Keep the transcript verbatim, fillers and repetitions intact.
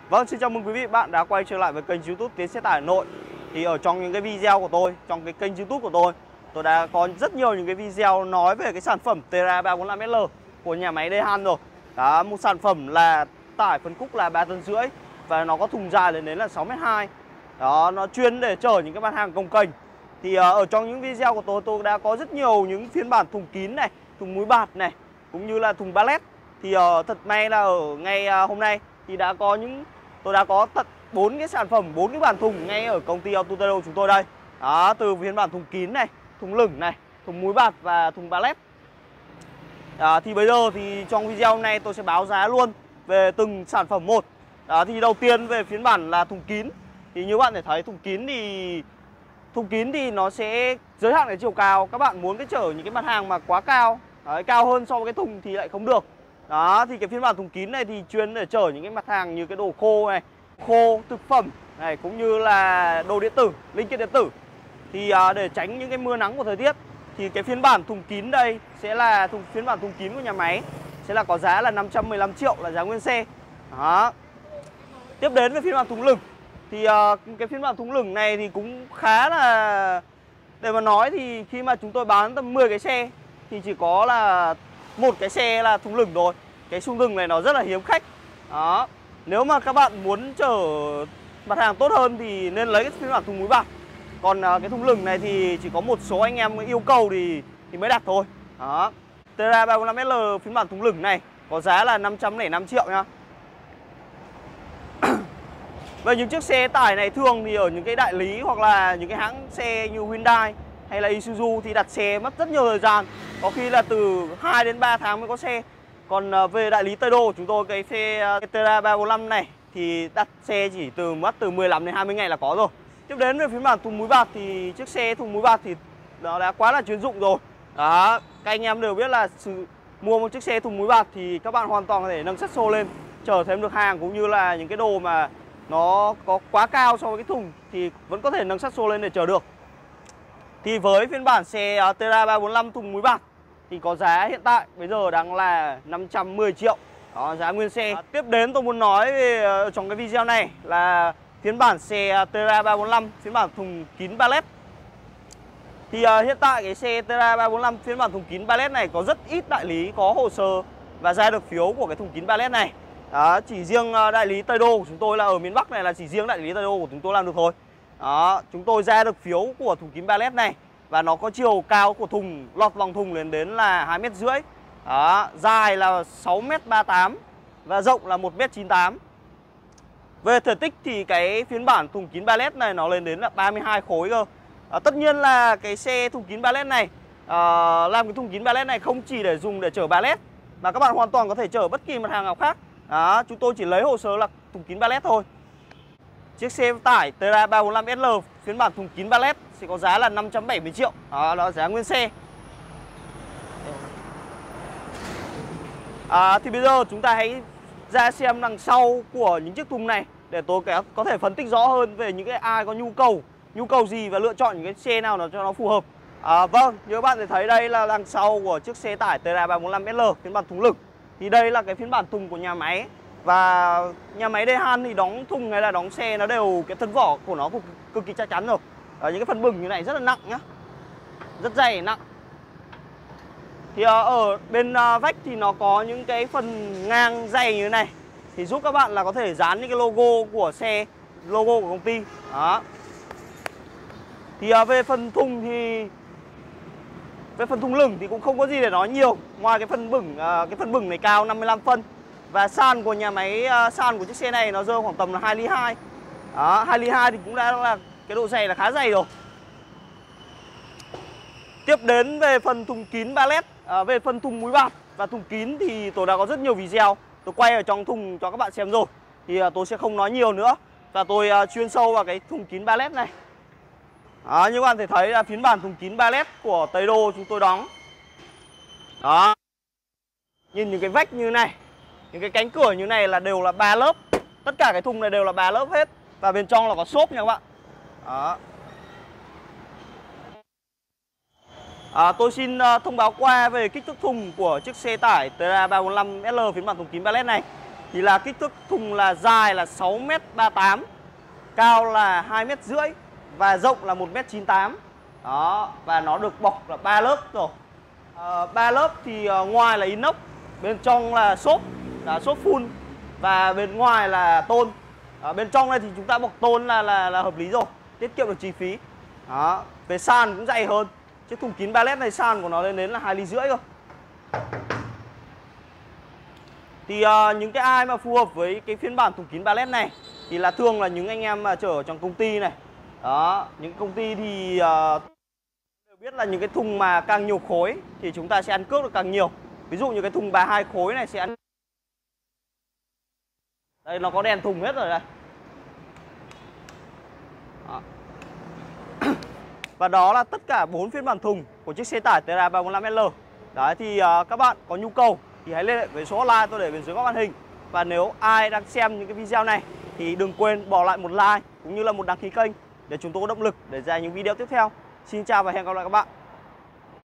Vâng, xin chào mừng quý vị bạn đã quay trở lại với kênh YouTube Tiến Xe Tải Hà Nội. Thì ở trong những cái video của tôi, trong cái kênh YouTube của tôi, tôi đã có rất nhiều những cái video nói về cái sản phẩm Terra ba bốn lăm S L của nhà máy Dehan rồi. Đó, một sản phẩm là tải phân khúc là ba tấn rưỡi và nó có thùng dài lên đến là sáu mét hai. Đó, nó chuyên để chở những cái mặt hàng cồng kềnh. Thì uh, ở trong những video của tôi, tôi đã có rất nhiều những phiên bản thùng kín này, thùng múi bạt này, cũng như là thùng ballet. Thì uh, thật may là ở ngày uh, hôm nay thì đã có những tôi đã có tận bốn cái sản phẩm, bốn cái bản thùng ngay ở công ty Auto Tây Đô chúng tôi đây. Đó, từ phiên bản thùng kín này, thùng lửng này, thùng múi bạt và thùng ballet. Đó, thì bây giờ thì trong video hôm nay tôi sẽ báo giá luôn về từng sản phẩm một. Đó, thì đầu tiên về phiên bản là thùng kín. Thì như bạn thể thấy thùng kín thì thùng kín thì nó sẽ giới hạn cái chiều cao. Các bạn muốn cái chở những cái mặt hàng mà quá cao, đấy, cao hơn so với cái thùng thì lại không được. Đó, thì cái phiên bản thùng kín này thì chuyên để chở những cái mặt hàng như cái đồ khô này, khô, thực phẩm này, cũng như là đồ điện tử, linh kiện điện tử. Thì à, để tránh những cái mưa nắng của thời tiết thì cái phiên bản thùng kín đây sẽ là thùng phiên bản thùng kín của nhà máy sẽ là có giá là năm trăm mười lăm triệu là giá nguyên xe. Đó. Tiếp đến với phiên bản thùng lửng thì à, cái phiên bản thùng lửng này thì cũng khá là, để mà nói thì khi mà chúng tôi bán tầm mười cái xe thì chỉ có là một cái xe là thùng lửng rồi. Cái thùng lửng này nó rất là hiếm khách. Đó. Nếu mà các bạn muốn chở mặt hàng tốt hơn thì nên lấy cái phiên bản thùng múi bạt. Còn uh, cái thùng lửng này thì chỉ có một số anh em yêu cầu thì thì mới đặt thôi. Đó. Terra ba bốn lăm S L phiên bản thùng lửng này có giá là năm trăm lẻ năm triệu nha. Về những chiếc xe tải này thường thì ở những cái đại lý hoặc là những cái hãng xe như Hyundai hay là Isuzu thì đặt xe mất rất nhiều thời gian, có khi là từ hai đến ba tháng mới có xe. Còn về đại lý Tây Đô chúng tôi cái xe Terra ba bốn lăm này thì đặt xe chỉ từ mất từ mười lăm đến hai mươi ngày là có rồi. Tiếp đến về phiên bản thùng múi bạt thì chiếc xe thùng múi bạt thì nó đã quá là chuyên dụng rồi. Đó, các anh em đều biết là sự mua một chiếc xe thùng múi bạt thì các bạn hoàn toàn có thể nâng sắt xô lên, chở thêm được hàng, cũng như là những cái đồ mà nó có quá cao so với cái thùng thì vẫn có thể nâng sắt xô lên để chở được. Thì với phiên bản xe Terra ba bốn lăm thùng múi bạt thì có giá hiện tại bây giờ đang là năm trăm mười triệu. Đó, giá nguyên xe. À, tiếp đến tôi muốn nói về trong cái video này là phiên bản xe Terra ba bốn lăm phiên bản thùng kín ballet. Thì uh, hiện tại cái xe Terra ba bốn lăm phiên bản thùng kín ballet này có rất ít đại lý có hồ sơ và ra được phiếu của cái thùng kín ballet này. Đó, chỉ riêng uh, đại lý Tây Đô của chúng tôi là ở miền Bắc này là chỉ riêng đại lý Tây Đô của chúng tôi làm được thôi. Đó, chúng tôi ra được phiếu của thùng kín ballet này và nó có chiều cao của thùng, lọt lòng thùng lên đến là hai mét rưỡi. Đó, dài là sáu mét ba mươi tám và rộng là một mét chín mươi tám. Về thể tích thì cái phiên bản thùng kín ballet này nó lên đến là ba mươi hai khối cơ. À, tất nhiên là cái xe thùng kín ballet này à, làm cái thùng kín ballet này không chỉ để dùng để chở ballet mà các bạn hoàn toàn có thể chở bất kỳ mặt hàng nào khác. Đó, chúng tôi chỉ lấy hồ sơ là thùng kín ballet thôi. Chiếc xe tải Terra ba bốn lăm S L phiên bản thùng kín ballet sẽ có giá là năm trăm bảy mươi triệu. Đó, đó là giá nguyên xe. À, thì bây giờ chúng ta hãy ra xem đằng sau của những chiếc thùng này để tôi có thể phân tích rõ hơn về những cái ai có nhu cầu nhu cầu gì và lựa chọn những cái xe nào nó cho nó phù hợp. À, vâng, như các bạn thể thấy đây là đằng sau của chiếc xe tải Terra ba bốn lăm S L phiên bản thùng lửng. Thì đây là cái phiên bản thùng của nhà máy. Và nhà máy Dehan thì đóng thùng hay là đóng xe nó đều cái thân vỏ của nó cực, cực kỳ chắc chắn rồi. À, những cái phần bừng như này rất là nặng nhá, rất dày nặng. Thì ở bên vách thì nó có những cái phần ngang dày như thế này thì giúp các bạn là có thể dán những cái logo của xe, logo của công ty. Đó. Thì về phần thùng thì về phần thùng lửng thì cũng không có gì để nói nhiều, ngoài cái phần bửng cái phần bửng này cao năm mươi lăm phân và sàn của nhà máy, sàn của chiếc xe này nó rơi khoảng tầm là hai ly hai. Đó, hai ly hai thì cũng đã là cái độ dày là khá dày rồi. Tiếp đến về phần thùng kín ballet, à, về phần thùng múi bạt và thùng kín thì tôi đã có rất nhiều video tôi quay ở trong thùng cho các bạn xem rồi. Thì à, tôi sẽ không nói nhiều nữa và tôi à, chuyên sâu vào cái thùng kín ballet này. Đó, như các bạn thể thấy là phiên bản thùng kín ballet của Tây Đô chúng tôi đóng. Đó. Nhìn những cái vách như này, những cái cánh cửa như này là đều là ba lớp. Tất cả cái thùng này đều là ba lớp hết. Và bên trong là có xốp nha các bạn. Đó. À, tôi xin uh, thông báo qua về kích thước thùng của chiếc xe tải Terra ba bốn lăm S L phiên bản thùng kín ballet này. thì là kích thước thùng là dài là sáu mét ba mươi tám, cao là hai mét rưỡi và rộng là một mét chín mươi tám. Đó, và nó được bọc là ba lớp rồi. À, ba lớp thì uh, ngoài là inox, bên trong là xốp, là xốp full và bên ngoài là tôn. À, bên trong này thì chúng ta bọc tôn là là là hợp lý rồi, tiết kiệm được chi phí. Đó, về sàn cũng dày hơn. Chiếc thùng kín ballet này sàn của nó lên đến là hai ly rưỡi cơ. Thì uh, những cái ai mà phù hợp với cái phiên bản thùng kín ballet này thì là thường là những anh em mà chở ở trong công ty này. Đó, những công ty thì uh, đều biết là những cái thùng mà càng nhiều khối thì chúng ta sẽ ăn cước được càng nhiều. Ví dụ như cái thùng ba mươi hai khối này sẽ ăn. Đây nó có đèn thùng hết rồi đây. Đó. Và đó là tất cả bốn phiên bản thùng của chiếc xe tải Terra ba bốn lăm L. Đấy thì uh, các bạn có nhu cầu thì hãy liên hệ với số hotline tôi để bên dưới góc màn hình. Và nếu ai đang xem những cái video này thì đừng quên bỏ lại một like cũng như là một đăng ký kênh để chúng tôi có động lực để ra những video tiếp theo. Xin chào và hẹn gặp lại các bạn.